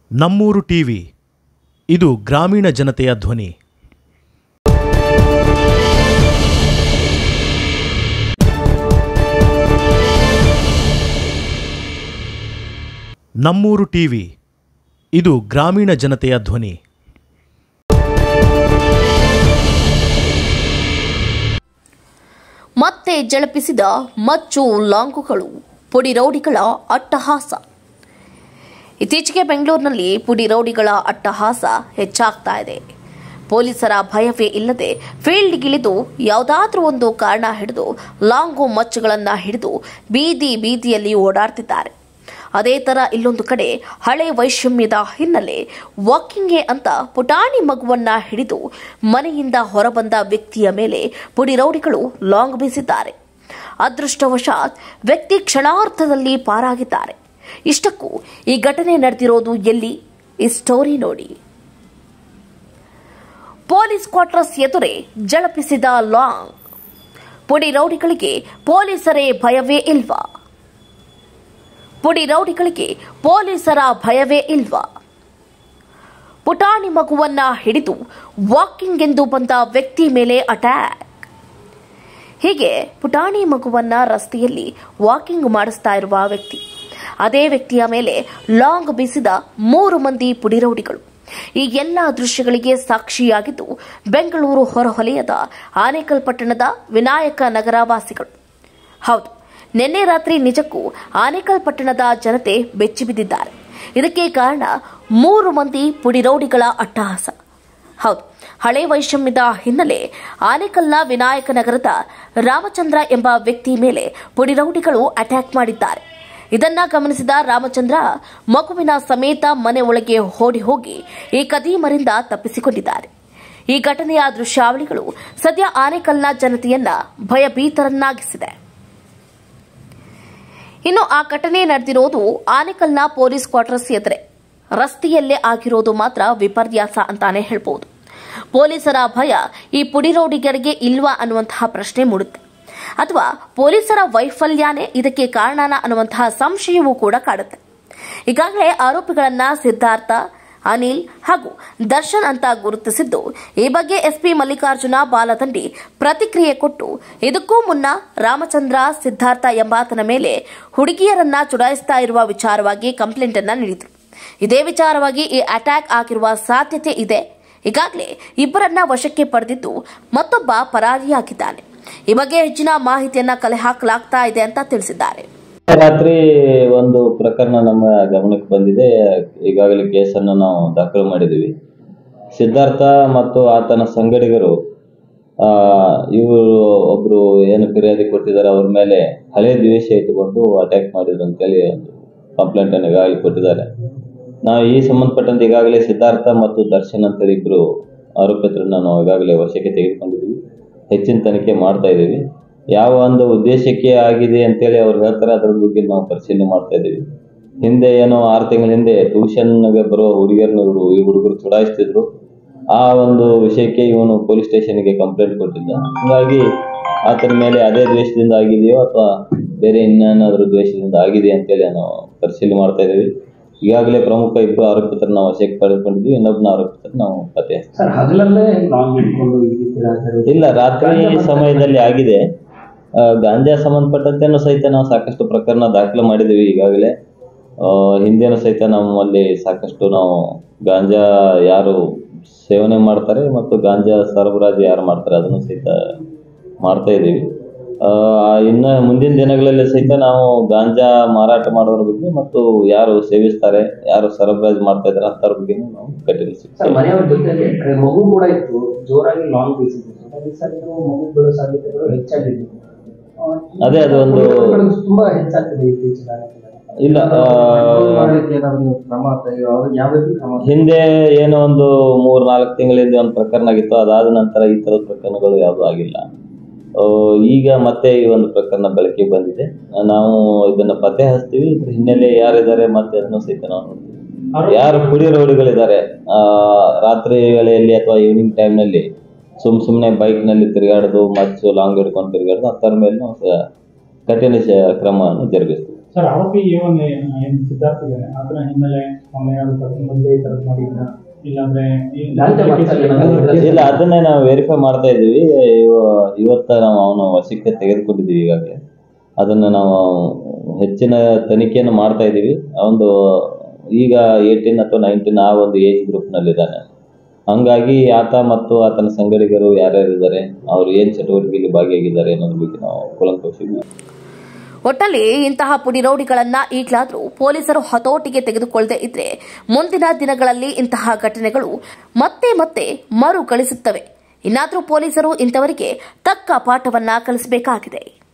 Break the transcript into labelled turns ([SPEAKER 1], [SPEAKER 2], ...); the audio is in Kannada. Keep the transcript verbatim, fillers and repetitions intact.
[SPEAKER 1] ನಮ್ಮೂರು ಟಿವಿ ಇದು ಗ್ರಾಮೀಣ ಜನತೆಯ ಧ್ವನಿ. ನಮ್ಮೂರು ಟಿವಿ ಇದು ಗ್ರಾಮೀಣ ಜನತೆಯ ಧ್ವನಿ.
[SPEAKER 2] ಮತ್ತೆ ಜಳಪಿಸಿದ ಮಚ್ಚು ಲಾಂಗುಗಳು, ಪುಡಿ ರೌಡಿಗಳ ಅಟ್ಟಹಾಸ. ಇತ್ತೀಚೆಗೆ ಬೆಂಗಳೂರಿನಲ್ಲಿ ಪುಡಿ ರೌಡಿಗಳ ಅಟ್ಟಹಾಸ ಹೆಚ್ಚಾಗ್ತಾ ಇದೆ. ಪೊಲೀಸರ ಭಯವೇ ಇಲ್ಲದೆ ಫೀಲ್ಡ್ಗಿಳಿದು ಯಾವುದಾದ್ರೂ ಒಂದು ಕಾರಣ ಹಿಡಿದು ಲಾಂಗು ಮಚ್ಚುಗಳನ್ನು ಹಿಡಿದು ಬೀದಿ ಬೀದಿಯಲ್ಲಿ ಓಡಾಡ್ತಿದ್ದಾರೆ. ಅದೇ ತರ ಇಲ್ಲೊಂದು ಕಡೆ ಹಳೆ ವೈಷಮ್ಯದ ಹಿನ್ನೆಲೆ ವಾಕಿಂಗ್ಗೆ ಅಂತ ಪುಟಾಣಿ ಮಗುವನ್ನ ಹಿಡಿದು ಮನೆಯಿಂದ ಹೊರಬಂದ ವ್ಯಕ್ತಿಯ ಮೇಲೆ ಪುಡಿ ರೌಡಿಗಳು ಲಾಂಗ್ ಬೀಸಿದ್ದಾರೆ. ಅದೃಷ್ಟವಶಾತ್ ವ್ಯಕ್ತಿ ಕ್ಷಣಾರ್ಧದಲ್ಲಿ ಪಾರಾಗಿದ್ದಾರೆ. ಇಷ್ಟಕ್ಕೂ ಈ ಘಟನೆ ನಡೆದಿರೋದು ಎಲ್ಲಿ? ಈ ಸ್ಟೋರಿ ನೋಡಿ. ಪೊಲೀಸ್ ಕ್ವಾರ್ಟರ್ಸ್ ಎದುರೇ ಜಳಪಿಸಿದ ಲಾಂಗ್. ಪುಡಿ ರೌಡಿಗಳಿಗೆ ಪೊಲೀಸರೇ ಭಯವೇ ಇಲ್ವಾ? ಪುಡಿ ರೌಡಿಗಳಿಗೆ ಪೊಲೀಸರ ಭಯವೇ ಇಲ್ವಾ? ಪುಟಾಣಿ ಮಗುವನ್ನ ಹಿಡಿದು ವಾಕಿಂಗ್ ಎಂದು ಬಂದ ವ್ಯಕ್ತಿ ಮೇಲೆ ಅಟ್ಯಾಕ್. ಹೀಗೆ ಪುಟಾಣಿ ಮಗುವನ್ನ ರಸ್ತೆಯಲ್ಲಿ ವಾಕಿಂಗ್ ಮಾಡಿಸ್ತಾ ಇರುವ ವ್ಯಕ್ತಿ, ಅದೇ ವ್ಯಕ್ತಿಯ ಮೇಲೆ ಲಾಂಗ್ ಬೀಸಿದ ಮೂರು ಮಂದಿ ಪುಡಿ ರೌಡಿಗಳು. ಈ ಎಲ್ಲ ದೃಶ್ಯಗಳಿಗೆ ಸಾಕ್ಷಿಯಾಗಿದ್ದು ಬೆಂಗಳೂರು ಹೊರವಲಯದ ಆನೇಕಲ್ ಪಟ್ಟಣದ ವಿನಾಯಕ ನಗರ ವಾಸಿಗಳು. ಹೌದು, ನಿನ್ನೆ ರಾತ್ರಿ ನಿಜಕ್ಕೂ ಆನೇಕಲ್ ಪಟ್ಟಣದ ಜನತೆ ಬೆಚ್ಚಿಬಿದ್ದಿದ್ದಾರೆ. ಇದಕ್ಕೆ ಕಾರಣ ಮೂರು ಮಂದಿ ಪುಡಿ ರೌಡಿಗಳ ಅಟ್ಟಹಾಸ. ಹೌದು, ಹಳೆ ವೈಷಮ್ಯದ ಹಿನ್ನೆಲೆ ಆನೇಕಲ್ನ ವಿನಾಯಕ ನಗರದ ರಾಮಚಂದ್ರ ಎಂಬ ವ್ಯಕ್ತಿ ಮೇಲೆ ಪುಡಿ ರೌಡಿಗಳು ಅಟ್ಯಾಕ್ ಮಾಡಿದ್ದಾರೆ. ಇದನ್ನ ಗಮನಿಸಿದ ರಾಮಚಂದ್ರ ಮಗುವಿನ ಸಮೇತ ಮನೆ ಒಳಗೆ ಓಡಿ ಹೋಗಿ ಈ ಕದೀಮರಿಂದ ತಪ್ಪಿಸಿಕೊಂಡಿದ್ದಾರೆ. ಈ ಘಟನೆಯ ದೃಶ್ಯಾವಳಿಗಳು ಸದ್ಯ ಆನೇಕಲ್ನ ಜನತೆಯನ್ನ ಭಯಭೀತರನ್ನಾಗಿಸಿದೆ. ಇನ್ನು ಆ ಘಟನೆ ನಡೆದಿರೋದು ಆನೇಕಲ್ನ ಪೊಲೀಸ್ ಕ್ವಾರ್ಟರ್ಸ್ ಎದುರೇ. ರಸ್ತೆಯಲ್ಲೇ ಆಗಿರೋದು ಮಾತ್ರ ವಿಪರ್ಯಾಸ ಅಂತಾನೆ ಹೇಳ್ಬಹುದು. ಪೊಲೀಸರ ಭಯ ಈ ಪುಡಿ ರೌಡಿಗರಿಗೆ ಇಲ್ವಾ ಅನ್ನುವಂತಹ ಪ್ರಶ್ನೆ ಮೂಡುತ್ತೆ. ಅಥವಾ ಪೊಲೀಸರ ವೈಫಲ್ಯನೇ ಇದಕ್ಕೆ ಕಾರಣನ ಅನ್ನುವಂತಹ ಸಂಶಯವೂ ಕೂಡ ಕಾಡುತ್ತೆ. ಈಗಾಗಲೇ ಆರೋಪಿಗಳನ್ನ ಸಿದ್ಧಾರ್ಥ, ಅನಿಲ್ ಹಾಗೂ ದರ್ಶನ್ ಅಂತ ಗುರುತಿಸಿದ್ದು, ಈ ಬಗ್ಗೆ ಎಸ್ಪಿ ಮಲ್ಲಿಕಾರ್ಜುನ ಬಾಲದಂಡಿ ಪ್ರತಿಕ್ರಿಯೆ ಕೊಟ್ಟು, ಇದಕ್ಕೂ ಮುನ್ನ ರಾಮಚಂದ್ರ ಸಿದ್ಧಾರ್ಥ ಎಂಬಾತನ ಮೇಲೆ ಹುಡುಗಿಯರನ್ನ ಚುಡಾಯಿಸ್ತಾ ಇರುವ ವಿಚಾರವಾಗಿ ಕಂಪ್ಲೇಂಟ್ ಅನ್ನ ನೀಡಿದರು. ಇದೇ ವಿಚಾರವಾಗಿ ಈ ಅಟ್ಯಾಕ್ ಆಗಿರುವ ಸಾಧ್ಯತೆ ಇದೆ. ಈಗಾಗಲೇ ಇಬ್ಬರನ್ನ ವಶಕ್ಕೆ ಪಡೆದಿದ್ದು ಮತ್ತೊಬ್ಬ ಪರಾರಿಯಾಗಿದ್ದಾನೆ. ಈ ಬಗ್ಗೆ ಹೆಚ್ಚಿನ ಮಾಹಿತಿಯನ್ನ ಕಲೆ ಹಾಕಲಾಗ್ತಾ ಇದೆ ಅಂತ ತಿಳಿಸಿದ್ದಾರೆ.
[SPEAKER 3] ರಾತ್ರಿ ಒಂದು ಪ್ರಕರಣ ನಮ್ಮ ಗಮನಕ್ಕೆ ಬಂದಿದೆ. ಈಗಾಗಲೇ ಕೇಸನ್ನು ನಾವು ದಾಖಲು ಮಾಡಿದ್ದೀವಿ. ಸಿದ್ಧಾರ್ಥ ಮತ್ತು ಆತನ ಸಂಗಡಿಗರು ಆ ಇವರು ಒಬ್ರು ಏನು ಫಿರ್ಯಾದಿ ಕೊಟ್ಟಿದ್ದಾರೆ, ಅವ್ರ ಮೇಲೆ ಹಳೆ ದ್ವೇಷ ಇಟ್ಟುಕೊಂಡು ಅಟ್ಯಾಕ್ ಮಾಡಿದ್ರು ಅಂತೇಳಿ ಒಂದು ಕಂಪ್ಲೇಂಟ್ ಅನ್ನು ಈಗಾಗಲೇ ಕೊಟ್ಟಿದ್ದಾರೆ. ನಾವು ಈ ಸಂಬಂಧಪಟ್ಟಂತೆ ಈಗಾಗಲೇ ಸಿದ್ಧಾರ್ಥ ಮತ್ತು ದರ್ಶನ್ ಅಂತೇಳಿ ಇಬ್ರು ಆರೋಪಿತರನ್ನ ನಾವು ಈಗಾಗಲೇ ವಶಕ್ಕೆ ತೆಗೆದುಕೊಂಡಿದ್ದೀವಿ. ಹೆಚ್ಚಿನ ತನಿಖೆ ಮಾಡ್ತಾ ಇದ್ದೀವಿ. ಯಾವ ಒಂದು ಉದ್ದೇಶಕ್ಕೆ ಆಗಿದೆ ಅಂತೇಳಿ ಅವ್ರು ಹೇಳ್ತಾರೆ, ಅದ್ರ ಬಗ್ಗೆ ನಾವು ಪರಿಶೀಲನೆ ಮಾಡ್ತಾ ಇದ್ದೀವಿ. ಹಿಂದೆ ಏನೋ ಆರು ತಿಂಗಳ ಹಿಂದೆ ಟ್ಯೂಷನ್ಗೆ ಬರುವ ಹುಡುಗಿಯರನ್ನ ಇವರು ಈ ಹುಡುಗರು ಚುಡಾಯಿಸ್ತಿದ್ರು. ಆ ಒಂದು ವಿಷಯಕ್ಕೆ ಇವನು ಪೊಲೀಸ್ ಸ್ಟೇಷನ್ಗೆ ಕಂಪ್ಲೇಂಟ್ ಕೊಟ್ಟಿದ್ದ. ಹಾಗಾಗಿ ಆತನ ಮೇಲೆ ಅದೇ ದ್ವೇಷದಿಂದ ಆಗಿದೆಯೋ ಅಥವಾ ಬೇರೆ ಇನ್ನೇನಾದ್ರೂ ದ್ವೇಷದಿಂದ ಆಗಿದೆ ಅಂತೇಳಿ ನಾವು ಪರಿಶೀಲನೆ ಮಾಡ್ತಾ ಇದ್ದೀವಿ. ಈಗಾಗಲೇ ಪ್ರಮುಖ ಇಬ್ಬರು ಆರೋಪಿತರು ನಾವು ವಶಕ್ಕೆ ಪಡೆದುಕೊಂಡಿದ್ವಿ. ಇನ್ನೊಬ್ಬನ ಆರೋಪಿತರು ನಾವು ಪತ್ತೆ ಇಲ್ಲ, ರಾತ್ರಿ ಸಮಯದಲ್ಲಿ ಆಗಿದೆ. ಗಾಂಜಾ ಸಂಬಂಧಪಟ್ಟಂತೆನೂ ಸಹಿತ ನಾವು ಸಾಕಷ್ಟು ಪ್ರಕರಣ ದಾಖಲೆ ಮಾಡಿದ್ದೀವಿ. ಈಗಾಗಲೇ ಹಿಂದೇನೂ ಸಹಿತ ನಮ್ಮಲ್ಲಿ ಸಾಕಷ್ಟು ನಾವು ಗಾಂಜಾ ಯಾರು ಸೇವನೆ ಮಾಡ್ತಾರೆ ಮತ್ತು ಗಾಂಜಾ ಸರಬರಾಜು ಯಾರು ಮಾಡ್ತಾರೆ ಅದನ್ನು ಸಹಿತ ಮಾಡ್ತಾ ಇದ್ದೀವಿ. ಇನ್ನು ಮುಂದಿನ ದಿನಗಳಲ್ಲಿ ಸಹಿತ ನಾವು ಗಾಂಜಾ ಮಾರಾಟ ಮಾಡೋದ್ರ ಬಗ್ಗೆ ಮತ್ತು ಯಾರು ಸೇವಿಸ್ತಾರೆ, ಯಾರು ಸರಬರಾಜು ಮಾಡ್ತಾ ಇದ್ದಾರೆ ಅಂತರ ಬಗ್ಗೆ ನಾವು ಕಠಿಣ ಶಿಕ್ಷೆ.
[SPEAKER 4] ಮಗು ಕೂಡ ಇತ್ತು, ಜೋರಾಗಿ ಲಾಂಗ್ ಮಗು ಬೀಳೋ ಸಾಧ್ಯತೆಗಳು ಹೆಚ್ಚಾಗಿದೆ.
[SPEAKER 3] ಅದೇ ಅದು ಒಂದು
[SPEAKER 4] ತುಂಬಾ ಹೆಚ್ಚಾಗ್ತದೆ ಇತ್ತೀಚಿನ.
[SPEAKER 3] ಇಲ್ಲ, ಹಿಂದೆ ಏನೋ ಒಂದು ಮೂರ್ ನಾಲ್ಕು ತಿಂಗಳಿಂದ ಒಂದು ಪ್ರಕರಣ ಆಗಿತ್ತು. ಅದಾದ ನಂತರ ಈ ತರದ ಪ್ರಕರಣಗಳು ಯಾವುದು ಆಗಿಲ್ಲ. ಈಗ ಮತ್ತೆ ಈ ಒಂದು ಪ್ರಕರಣ ಬೆಳಕಿಗೆ ಬಂದಿದೆ. ನಾವು ಇದನ್ನ ಪತ್ತೆ ಹಚ್ತೀವಿ. ಇದ್ರ ಹಿನ್ನೆಲೆ ಯಾರಿದ್ದಾರೆ ಮತ್ತೆ ಅದನ್ನು ಸಹಿತ ನಾವು ನೋಡ್ತೀವಿ. ಯಾರು ಪುಡಿ ರೌಡಿಗಳಿದ್ದಾರೆ ಆ ರಾತ್ರಿ ವೇಳೆಯಲ್ಲಿ ಅಥವಾ ಈವ್ನಿಂಗ್ ಟೈಮ್ ನಲ್ಲಿ ಸುಮ್ ಸುಮ್ನೆ ಬೈಕ್ ನಲ್ಲಿ ತಿರುಗಾಡೋದು, ಮಚ್ಚು ಲಾಂಗ್ ಹಿಡ್ಕೊಂಡು ತಿರುಗಾಡೋದು, ಅಂತರ ಮೇಲೆ ನಾವು ಕಠಿಣ ಕ್ರಮವನ್ನು ಜರುಗಿಸ್ತೀವಿ.
[SPEAKER 5] ಸರ್, ಆರೋಪಿ ಏನು ಏನು ಸಿದ್ಧಾರ್ಥ ಇದ್ದಾನೆ, ಅದರ ಹಿನ್ನೆಲೆ ಅವನ ಏನಾದ್ರು ಕರ್ಕೊಂಡು ಬಂದೇ ಈ ಥರದ್ದು ಮಾಡಿದ್ದ, ಇಲ್ಲಾಂದ್ರೆ
[SPEAKER 3] ಇಲ್ಲ, ಅದನ್ನೇ ನಾವು ವೆರಿಫೈ ಮಾಡ್ತಾ ಇದ್ದೀವಿ. ಇವತ್ತ ನಾವು ಅವನು ವಶಕ್ಕೆ ತೆಗೆದುಕೊಂಡಿದ್ದೀವಿ. ಈಗಾಗಲೇ ಅದನ್ನು ನಾವು ಹೆಚ್ಚಿನ ತನಿಖೆಯನ್ನು ಮಾಡ್ತಾ ಇದ್ದೀವಿ. ಒಂದು ಈಗ ಏಯ್ಟೀನ್ ಅಥವಾ ನೈನ್ಟೀನ್ ಆ ಒಂದು ಏಜ್ ಗ್ರೂಪ್ನಲ್ಲಿದ್ದಾನೆ. ಹಂಗಾಗಿ ಆತ ಮತ್ತು ಆತನ ಸಂಗಡಿಗರು ಯಾರ್ಯಾರಿದ್ದಾರೆ, ಅವರು ಏನು ಚಟುವಟಿಕೆಯಲ್ಲಿ ಭಾಗಿಯಾಗಿದ್ದಾರೆ ಅನ್ನೋದ್ರ ಬಗ್ಗೆ ನಾವು ಕೂಲಂಕಷವಾಗಿ.
[SPEAKER 2] ಒಟ್ಟಲ್ಲಿ ಇಂತಹ ಪುಡಿರೌಡಿಗಳನ್ನ ಈಗಲಾದರೂ ಪೊಲೀಸರು ಹತೋಟಿಗೆ ತೆಗೆದುಕೊಳ್ಳದೆ ಇದ್ರೆ ಮುಂದಿನ ದಿನಗಳಲ್ಲಿ ಇಂತಹ ಘಟನೆಗಳು ಮತ್ತೆ ಮತ್ತೆ ಮರುಕಳಿಸುತ್ತವೆ. ಇನ್ನಾದರೂ ಪೊಲೀಸರು ಇಂಥವರಿಗೆ ತಕ್ಕ ಪಾಠವನ್ನ ಕಲಿಸಬೇಕಾಗಿದೆ.